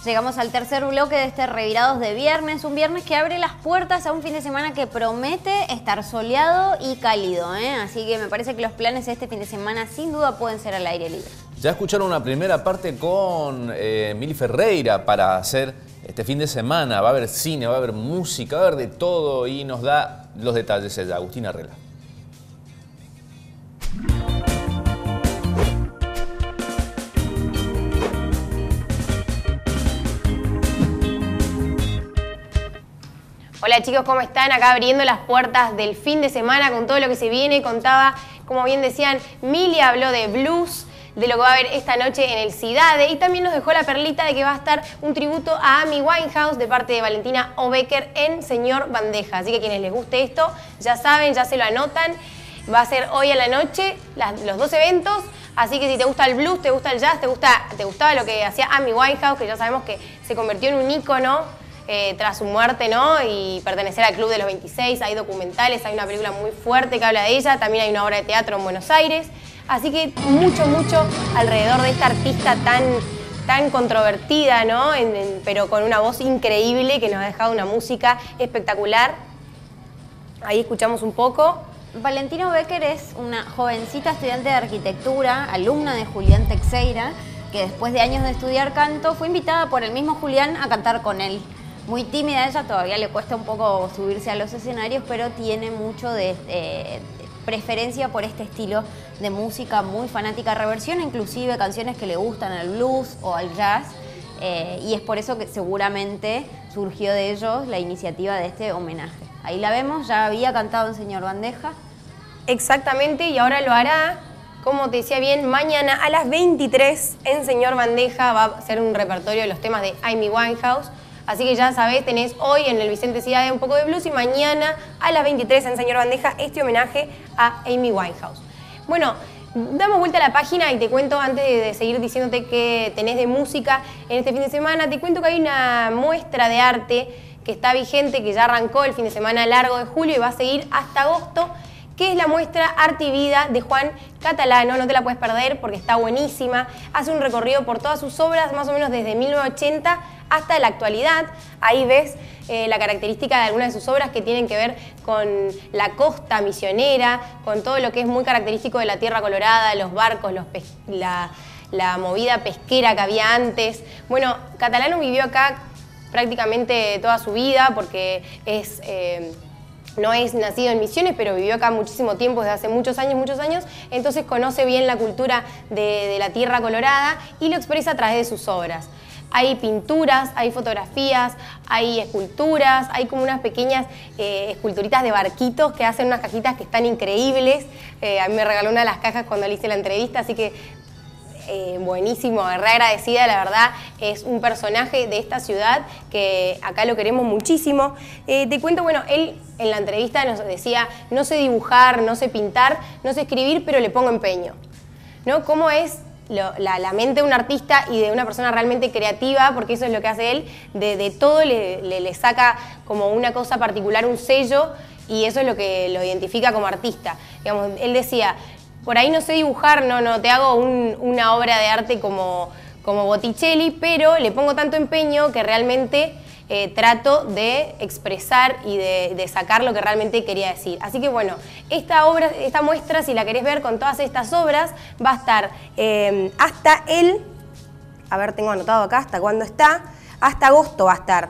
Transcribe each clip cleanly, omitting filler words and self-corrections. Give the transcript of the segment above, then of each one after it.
Llegamos al tercer bloque de este Revirados de viernes, un viernes que abre las puertas a un fin de semana que promete estar soleado y cálido, ¿eh? Así que me parece que los planes de este fin de semana sin duda pueden ser al aire libre. Ya escucharon una primera parte con Mili Ferreira para hacer este fin de semana. Va a haber cine, va a haber música, va a haber de todo y nos da los detalles ella, Agustina Arrela. Hola chicos, ¿cómo están? Acá abriendo las puertas del fin de semana con todo lo que se viene. Contaba, como bien decían, Mili habló de blues, de lo que va a haber esta noche en el Cidade y también nos dejó la perlita de que va a estar un tributo a Amy Winehouse de parte de Valentina Obecker en Señor Bandeja. Así que quienes les guste esto, ya saben, ya se lo anotan. Va a ser hoy a la noche los dos eventos. Así que si te gusta el blues, te gusta el jazz, te gustaba lo que hacía Amy Winehouse, que ya sabemos que se convirtió en un ícono tras su muerte, ¿no? Y pertenecer al Club de los 26, hay documentales, hay una película muy fuerte que habla de ella, también hay una obra de teatro en Buenos Aires, así que mucho alrededor de esta artista tan controvertida, ¿no? Pero con una voz increíble que nos ha dejado una música espectacular. Ahí escuchamos un poco. Valentina Obecker es una jovencita estudiante de arquitectura, alumna de Julián Teixeira, que después de años de estudiar canto fue invitada por el mismo Julián a cantar con él. Muy tímida ella, todavía le cuesta un poco subirse a los escenarios, pero tiene mucho de preferencia por este estilo de música, muy fanática, reversiona inclusive canciones que le gustan al blues o al jazz, y es por eso que seguramente surgió de ellos la iniciativa de este homenaje. Ahí la vemos, ya había cantado en Señor Bandeja. Exactamente, y ahora lo hará, como te decía bien, mañana a las 23 en Señor Bandeja va a ser un repertorio de los temas de Amy Winehouse. Así que ya sabés, tenés hoy en el Vicente Cidade un poco de blues y mañana a las 23 en Señor Bandeja este homenaje a Amy Winehouse. Bueno, damos vuelta a la página y te cuento, antes de seguir diciéndote que tenés de música en este fin de semana, te cuento que hay una muestra de arte que está vigente, que ya arrancó el fin de semana largo de julio y va a seguir hasta agosto, que es la muestra Arte y Vida de Juan Catalano. No te la puedes perder porque está buenísima. Hace un recorrido por todas sus obras, más o menos desde 1980 hasta la actualidad. Ahí ves la característica de algunas de sus obras que tienen que ver con la costa misionera, con todo lo que es muy característico de la Tierra Colorada, los barcos, la movida pesquera que había antes. Bueno, Catalano vivió acá prácticamente toda su vida porque no es nacido en Misiones, pero vivió acá muchísimo tiempo, desde hace muchos años, entonces conoce bien la cultura de la Tierra Colorada y lo expresa a través de sus obras. Hay pinturas, hay fotografías, hay esculturas, hay como unas pequeñas esculturitas de barquitos que hacen unas cajitas que están increíbles. A mí me regaló una de las cajas cuando le hice la entrevista, así que buenísimo, re agradecida, la verdad. Es un personaje de esta ciudad que acá lo queremos muchísimo. Te cuento, bueno, él en la entrevista nos decía, no sé dibujar, no sé pintar, no sé escribir, pero le pongo empeño, ¿no? ¿Cómo es la mente de un artista y de una persona realmente creativa? Porque eso es lo que hace él, de todo le saca como una cosa particular, un sello, y eso es lo que lo identifica como artista. Digamos, él decía, por ahí no sé dibujar, no te hago una obra de arte como Botticelli, pero le pongo tanto empeño que realmente trato de expresar y de sacar lo que realmente quería decir. Así que bueno, esta muestra, si la querés ver con todas estas obras, va a estar hasta a ver, tengo anotado acá hasta cuándo está, hasta agosto va a estar,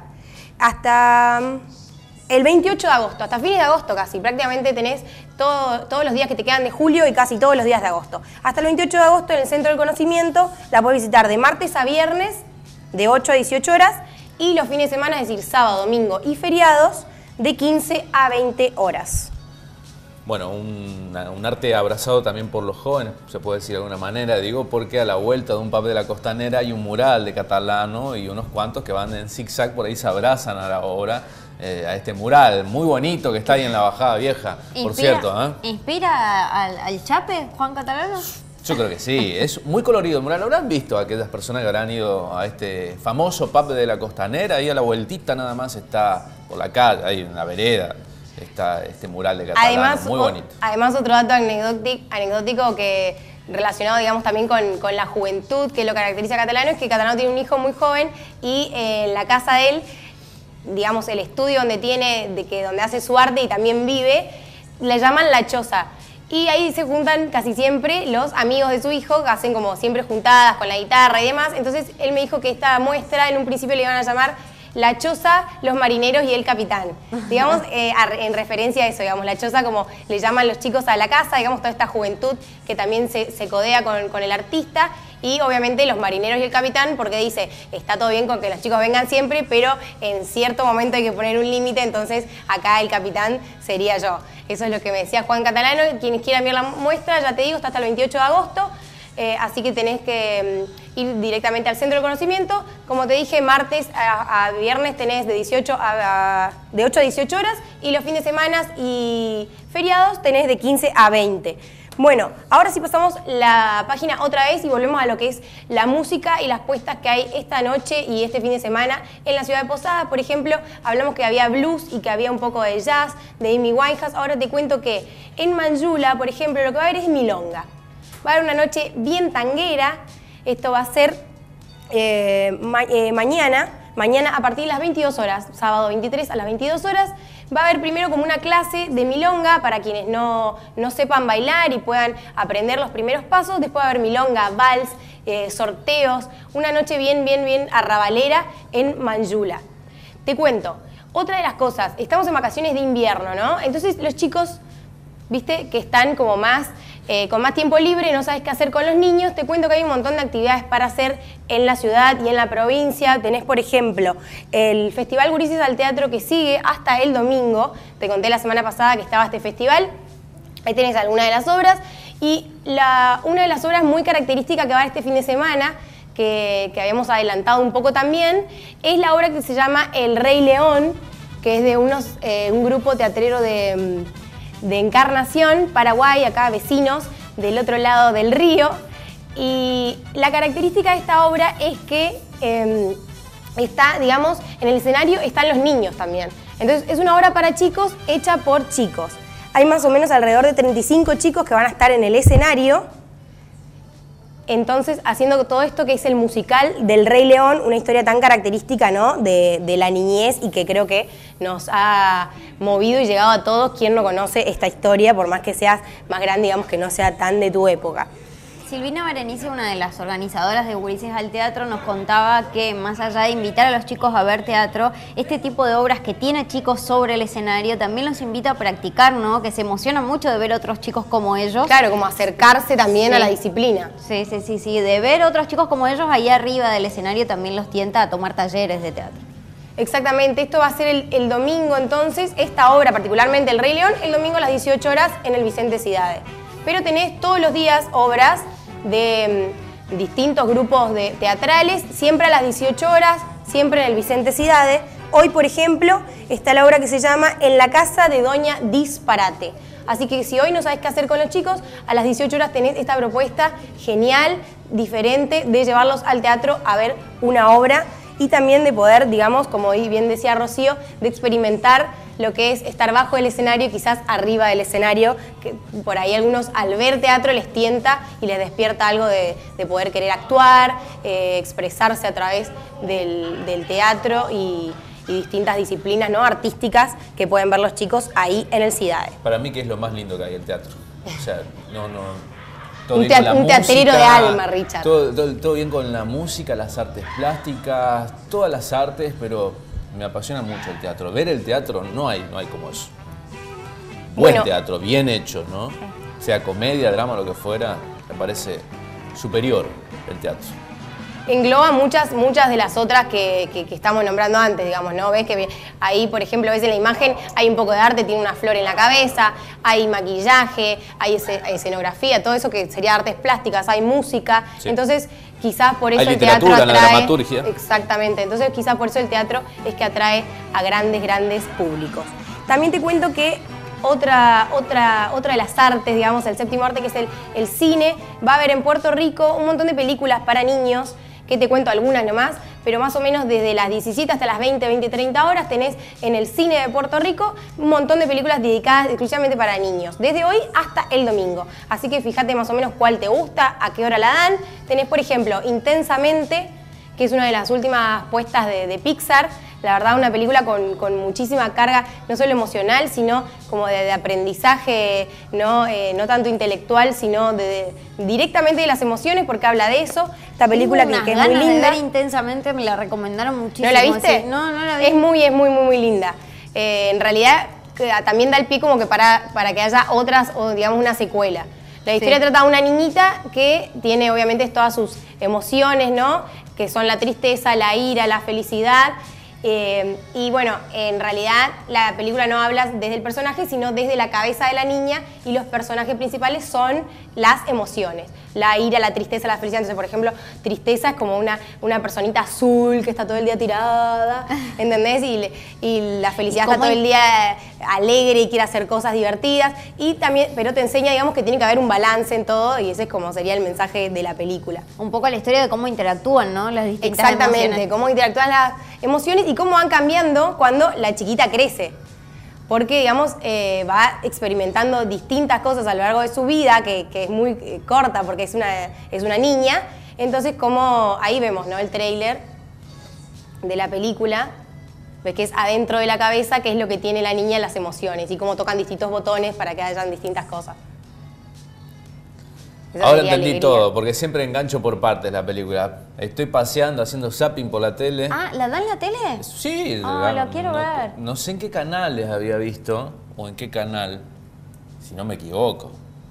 hasta el 28 de agosto, hasta fines de agosto casi, prácticamente tenés todos los días que te quedan de julio y casi todos los días de agosto. Hasta el 28 de agosto en el Centro del Conocimiento la podés visitar de martes a viernes de 8 a 18 horas y los fines de semana, es decir, sábado, domingo y feriados, de 15 a 20 horas. Bueno, un arte abrazado también por los jóvenes, se puede decir de alguna manera, digo, porque a la vuelta de un pub de la Costanera hay un mural de Catalano y unos cuantos que van en zigzag, por ahí se abrazan a la obra, a este mural muy bonito que está ahí en la Bajada Vieja, por cierto. ¿Inspira al Chape, Juan Catalano? Yo creo que sí, es muy colorido el mural. ¿Habrán visto a aquellas personas que habrán ido a este famoso pub de la Costanera? Ahí a la vueltita nada más está por la calle, ahí en la vereda, está este mural de Catalano, muy bonito. Además, otro dato anecdótico que relacionado, digamos, también con la juventud, que lo caracteriza a Catalano, es que Catalano tiene un hijo muy joven y en la casa de él, digamos, el estudio donde donde hace su arte y también vive, le llaman La Choza. Y ahí se juntan casi siempre los amigos de su hijo, que hacen como siempre juntadas con la guitarra y demás. Entonces él me dijo que esta muestra en un principio le iban a llamar La Choza, los marineros y el capitán. Digamos, en referencia a eso, digamos, La Choza como le llaman los chicos a la casa, digamos, toda esta juventud que también se codea con el artista. Y obviamente los marineros y el capitán, porque dice, está todo bien con que los chicos vengan siempre, pero en cierto momento hay que poner un límite, entonces acá el capitán sería yo. Eso es lo que me decía Juan Catalano. Quienes quieran ver la muestra, ya te digo, está hasta el 28 de agosto. Así que tenés que ir directamente al Centro de Conocimiento. Como te dije, martes a viernes tenés de 8 a 18 horas y los fines de semana y feriados tenés de 15 a 20. Bueno, ahora sí pasamos la página otra vez y volvemos a lo que es la música y las puestas que hay esta noche y este fin de semana en la ciudad de Posadas. Por ejemplo, hablamos que había blues y que había un poco de jazz, de Amy Winehouse. Ahora te cuento que en Manjula, por ejemplo, lo que va a haber es milonga. Va a haber una noche bien tanguera. Esto va a ser mañana a partir de las 22 horas, sábado 23 a las 22 horas. Va a haber primero como una clase de milonga para quienes no sepan bailar y puedan aprender los primeros pasos. Después va a haber milonga, vals, sorteos. Una noche bien arrabalera en Manjula. Te cuento, otra de las cosas, estamos en vacaciones de invierno, ¿no? Entonces los chicos, viste, que están como más... con más tiempo libre, no sabes qué hacer con los niños, te cuento que hay un montón de actividades para hacer en la ciudad y en la provincia. Tenés, por ejemplo, el Festival Gurises al Teatro que sigue hasta el domingo. Te conté la semana pasada que estaba este festival. Ahí tenés algunas de las obras. Y una de las obras muy características que va a haber este fin de semana, que habíamos adelantado un poco también, es la obra que se llama El Rey León, que es de un grupo teatrero de Encarnación, Paraguay, acá vecinos del otro lado del río. Y la característica de esta obra es que está, digamos, en el escenario están los niños también. Entonces es una obra para chicos hecha por chicos. Hay más o menos alrededor de 35 chicos que van a estar en el escenario. Entonces, haciendo todo esto que es el musical del Rey León, una historia tan característica, ¿no?, de la niñez y que creo que nos ha movido y llegado a todos. Quien no conoce esta historia, por más que seas más grande, digamos que no sea tan de tu época. Silvina Berenice, una de las organizadoras de Gurises al Teatro, nos contaba que más allá de invitar a los chicos a ver teatro, este tipo de obras que tiene chicos sobre el escenario también los invita a practicar, ¿no? Que se emocionan mucho de ver otros chicos como ellos. Claro, como acercarse también a la disciplina. Sí, de ver otros chicos como ellos ahí arriba del escenario también los tienta a tomar talleres de teatro. Exactamente, esto va a ser el domingo entonces, esta obra, particularmente El Rey León, el domingo a las 18 horas en el Vicente Cidade. Pero tenés todos los días obras de distintos grupos teatrales, siempre a las 18 horas, siempre en el Vicente Cidade. Hoy, por ejemplo, está la obra que se llama En la casa de Doña Disparate. Así que si hoy no sabes qué hacer con los chicos, a las 18 horas tenés esta propuesta genial, diferente, de llevarlos al teatro a ver una obra y también de poder, digamos, como bien decía Rocío, de experimentar lo que es estar bajo el escenario y quizás arriba del escenario, que por ahí algunos al ver teatro les tienta y les despierta algo de poder querer actuar, expresarse a través del teatro y distintas disciplinas, ¿no?, artísticas que pueden ver los chicos ahí en el Cidade. Para mí que es lo más lindo que hay, el teatro. O sea, un teatrero de alma, Richard. Todo bien con la música, las artes plásticas, todas las artes, pero me apasiona mucho el teatro. Ver el teatro no hay como eso. Buen teatro, bien hecho, ¿no? Sea comedia, drama, lo que fuera, me parece superior el teatro. Engloba muchas de las otras que estamos nombrando antes, digamos, ¿no? Ves que ahí, por ejemplo, ves en la imagen, hay un poco de arte, tiene una flor en la cabeza, hay maquillaje, hay escenografía, todo eso que sería artes plásticas, hay música. Sí. Entonces, quizás por eso el teatro atrae... la dramaturgia. Exactamente. Entonces, quizás por eso el teatro es que atrae a grandes públicos. También te cuento que otra de las artes, digamos, el séptimo arte, que es el cine, va a haber en Puerto Rico un montón de películas para niños, que te cuento algunas nomás. pero más o menos desde las 17 hasta las 20-30 horas tenés en el cine de Puerto Rico un montón de películas dedicadas exclusivamente para niños, desde hoy hasta el domingo. Así que fíjate más o menos cuál te gusta, a qué hora la dan. Tenés, por ejemplo, Intensamente, que es una de las últimas puestas de Pixar. La verdad, una película con muchísima carga, no solo emocional, sino como de aprendizaje, no tanto intelectual, sino directamente de las emociones, porque habla de eso. Esta película que es muy linda. De ver Intensamente, me la recomendaron muchísimo. ¿No la viste? Sí. No la vi. Es muy linda. En realidad, también da el pie como que para que haya otras, o digamos, una secuela. La historia trata de una niñita que tiene obviamente todas sus emociones, ¿no? Que son la tristeza, la ira, la felicidad. Y bueno, en realidad la película no habla desde el personaje, sino desde la cabeza de la niña, y los personajes principales son las emociones. La ira, la tristeza, la felicidad. Entonces, por ejemplo, tristeza es como una personita azul que está todo el día tirada, ¿entendés? Y la felicidad está todo el día alegre y quiere hacer cosas divertidas. Y también, pero te enseña, digamos, que tiene que haber un balance en todo, y ese es como sería el mensaje de la película. Un poco la historia de cómo interactúan, ¿no? Las distintas Exactamente, emociones. cómo interactúan las emociones y cómo van cambiando cuando la chiquita crece. Porque, digamos, va experimentando distintas cosas a lo largo de su vida, que es muy corta porque es una niña. Entonces, como ahí vemos, ¿no? El tráiler de la película, ves que es adentro de la cabeza, que es lo que tiene la niña, las emociones, y cómo tocan distintos botones para que hayan distintas cosas. Esa Ahora sería entendí alegría. todo, porque siempre engancho por partes la película. Estoy paseando, haciendo zapping por la tele. Ah, ¿la dan en la tele? Sí, Lo quiero ver. No sé en qué canales había visto, o en qué canal, si no me equivoco.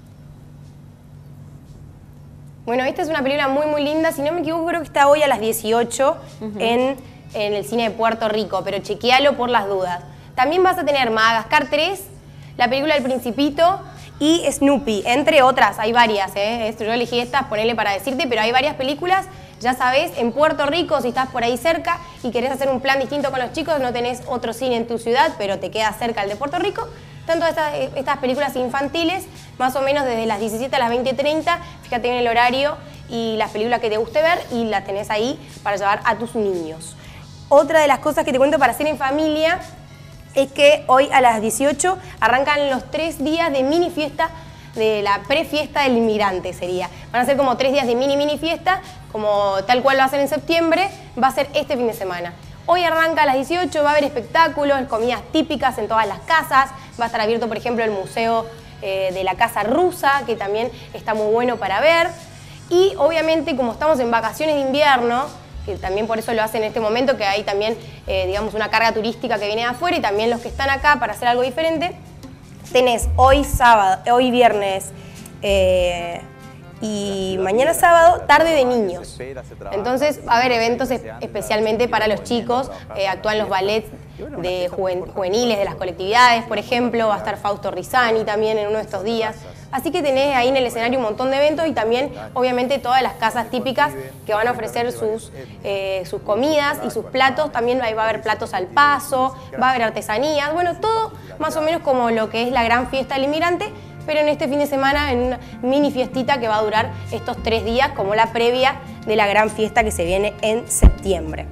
Bueno, esta es una película muy linda. Si no me equivoco, creo que está hoy a las 18 en el cine de Puerto Rico, pero chequealo por las dudas. También vas a tener Madagascar 3, la película del Principito y Snoopy, entre otras. Hay varias, ¿eh? Yo elegí estas, ponele para decirte, pero hay varias películas. Ya sabés, en Puerto Rico, si estás por ahí cerca y querés hacer un plan distinto con los chicos, no tenés otro cine en tu ciudad, pero te queda cerca el de Puerto Rico, están todas estas películas infantiles, más o menos desde las 17 a las 20:30, fíjate en el horario y las películas que te guste ver, y las tenés ahí para llevar a tus niños. Otra de las cosas que te cuento para hacer en familia es que hoy a las 18 arrancan los 3 días de mini fiesta, de la prefiesta del inmigrante sería. Van a ser como 3 días de mini fiesta, como tal cual lo hacen en septiembre, va a ser este fin de semana. Hoy arranca a las 18, va a haber espectáculos, comidas típicas en todas las casas, va a estar abierto, por ejemplo, el museo de la Casa Rusa, que también está muy bueno para ver. Y obviamente, como estamos en vacaciones de invierno, que también por eso lo hacen en este momento, que hay también, digamos, una carga turística que viene de afuera, y también los que están acá para hacer algo diferente, tenés hoy viernes y mañana sábado, tarde de niños. Entonces va a haber eventos especialmente para los chicos, actúan los ballets de juveniles de las colectividades, por ejemplo, va a estar Fausto Rizani también en uno de estos días. Así que tenés ahí en el escenario un montón de eventos, y también obviamente todas las casas típicas que van a ofrecer sus comidas y sus platos. También ahí va a haber platos al paso, va a haber artesanías, bueno, todo más o menos como lo que es la gran fiesta del inmigrante, pero en este fin de semana en una mini fiestita que va a durar estos 3 días como la previa de la gran fiesta que se viene en septiembre.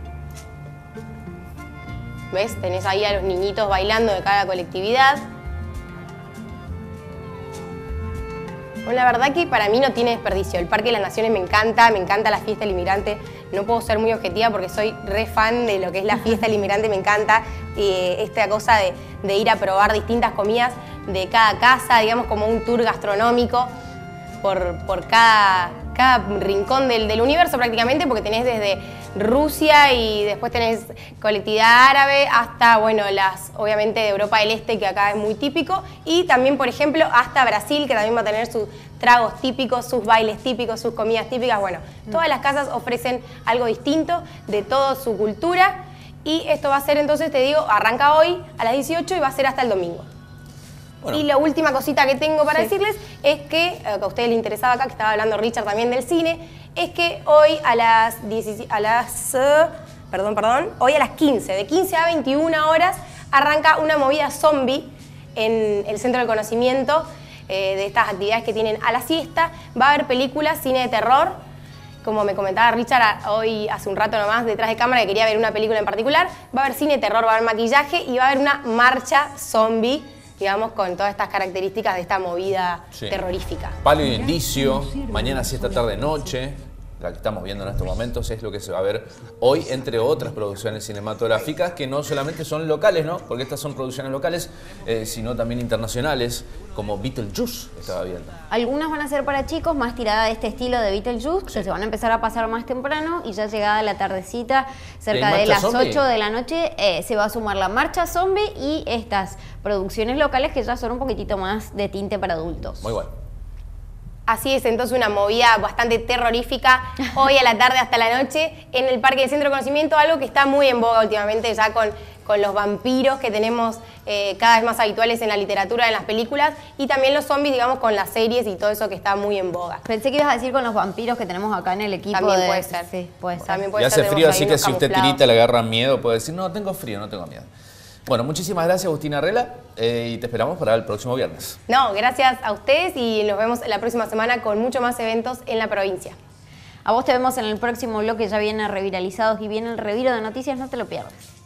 ¿Ves? Tenés ahí a los niñitos bailando de cada colectividad. Bueno, la verdad que para mí no tiene desperdicio. El Parque de las Naciones me encanta la fiesta del inmigrante. No puedo ser muy objetiva porque soy re fan de lo que es la fiesta del inmigrante, me encanta. Esta cosa de ir a probar distintas comidas de cada casa, digamos como un tour gastronómico por cada rincón del universo prácticamente, porque tenés desde Rusia y después tenés colectividad árabe hasta, bueno, obviamente de Europa del Este, que acá es muy típico, y también, por ejemplo, hasta Brasil, que también va a tener sus tragos típicos, sus bailes típicos, sus comidas típicas. Bueno, todas las casas ofrecen algo distinto de toda su cultura, y esto va a ser, entonces, te digo, arranca hoy a las 18 y va a ser hasta el domingo. Bueno. Y la última cosita que tengo para decirles es que a ustedes les interesaba acá, que estaba hablando Richard también del cine, es que hoy hoy a las 15, de 15 a 21 horas, arranca una movida zombie en el Centro del Conocimiento, de estas actividades que tienen a la siesta. Va a haber películas, cine de terror, como me comentaba Richard hoy hace un rato nomás, detrás de cámara, que quería ver una película en particular, va a haber cine terror, va a haber maquillaje y va a haber una marcha zombie, digamos, con todas estas características de esta movida terrorífica. Palio y indicio, mañana, siesta, tarde, noche. La que estamos viendo en estos momentos es lo que se va a ver hoy, entre otras producciones cinematográficas que no solamente son locales, ¿no? Porque estas son producciones locales, sino también internacionales, como Beetlejuice, estaba viendo. Algunas van a ser para chicos, más tirada de este estilo de Beetlejuice, que se van a empezar a pasar más temprano y ya llegada la tardecita, cerca de las 8 de la noche, se va a sumar la marcha zombie y estas producciones locales que ya son un poquitito más de tinte para adultos. Muy bueno. Así es, entonces una movida bastante terrorífica hoy a la tarde hasta la noche en el Parque del Centro de Conocimiento, algo que está muy en boga últimamente ya con los vampiros que tenemos cada vez más habituales en la literatura, en las películas, y también los zombies, digamos, con las series y todo eso que está muy en boga. Pensé que ibas a decir con los vampiros que tenemos acá en el equipo. También puede ser. Sí, puede ser. También puede y hace ser, frío, así que si usted camuflados. tirita le agarra miedo, puede decir, no, tengo frío, no tengo miedo. Bueno, muchísimas gracias, Agustina Arrela, y te esperamos para el próximo viernes. No, gracias a ustedes y nos vemos la próxima semana con mucho más eventos en la provincia. A vos te vemos en el próximo bloque, ya viene Reviralizados y viene el reviro de noticias, no te lo pierdas.